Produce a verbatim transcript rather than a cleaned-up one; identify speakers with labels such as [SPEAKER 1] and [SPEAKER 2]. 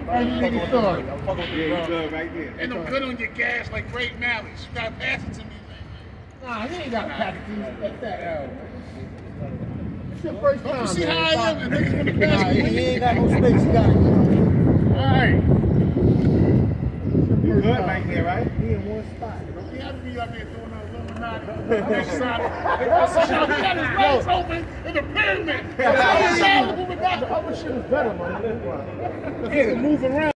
[SPEAKER 1] nigga story.
[SPEAKER 2] I'm fucking with the good right there.
[SPEAKER 3] Ain't no good on your gas like Great Malice. You gotta pass it to me, man.
[SPEAKER 1] Nah, you ain't got packages like that out. It's your first time.
[SPEAKER 3] You see
[SPEAKER 1] man.
[SPEAKER 3] how I am? And niggas want to pass
[SPEAKER 1] Nah,
[SPEAKER 3] me.
[SPEAKER 1] you ain't got no space. You got it.
[SPEAKER 3] Alright.
[SPEAKER 2] You good right there, right?
[SPEAKER 1] He in one spot.
[SPEAKER 3] Don't be having me up here doing no Illuminati. I'm excited. He got his legs open in the pyramid.
[SPEAKER 1] The other shit is better, man. Nigga moving around.